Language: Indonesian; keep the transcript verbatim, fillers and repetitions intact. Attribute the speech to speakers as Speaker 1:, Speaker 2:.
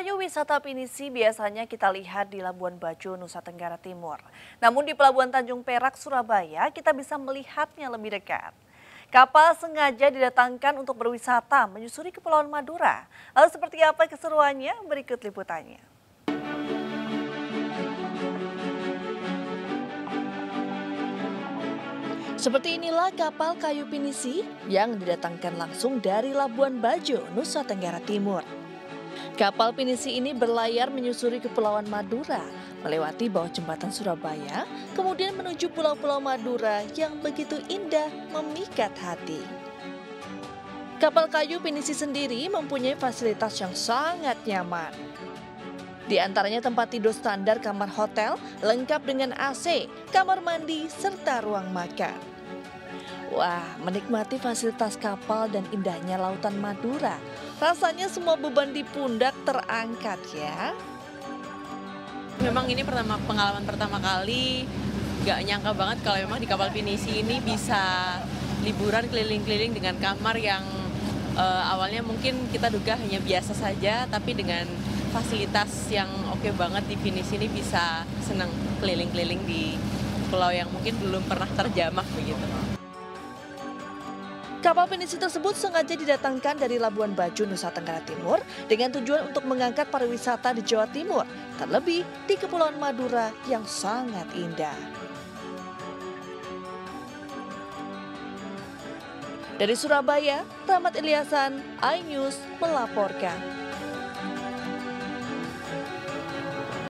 Speaker 1: kayu wisata pinisi biasanya kita lihat di Labuan Bajo, Nusa Tenggara Timur. Namun di Pelabuhan Tanjung Perak, Surabaya, kita bisa melihatnya lebih dekat. Kapal sengaja didatangkan untuk berwisata menyusuri Kepulauan Madura. Lalu seperti apa keseruannya? Berikut liputannya. Seperti inilah kapal kayu pinisi yang didatangkan langsung dari Labuan Bajo, Nusa Tenggara Timur. Kapal pinisi ini berlayar menyusuri Kepulauan Madura, melewati bawah jembatan Surabaya, kemudian menuju pulau-pulau Madura yang begitu indah memikat hati. Kapal kayu pinisi sendiri mempunyai fasilitas yang sangat nyaman. Di antaranya tempat tidur standar kamar hotel, lengkap dengan A C, kamar mandi, serta ruang makan. Wah, menikmati fasilitas kapal dan indahnya lautan Madura. Rasanya semua beban di pundak terangkat ya.
Speaker 2: Memang ini pertama pengalaman pertama kali, gak nyangka banget kalau memang di kapal pinisi ini bisa liburan keliling-keliling dengan kamar yang uh, awalnya mungkin kita duga hanya biasa saja, tapi dengan fasilitas yang oke banget di pinisi ini bisa senang keliling-keliling di pulau yang mungkin belum pernah terjamah begitu.
Speaker 1: Kapal pinisi tersebut sengaja didatangkan dari Labuan Bajo, Nusa Tenggara Timur dengan tujuan untuk mengangkat pariwisata di Jawa Timur, terlebih di Kepulauan Madura yang sangat indah. Dari Surabaya, Rahmat Ilyasan, iNews melaporkan.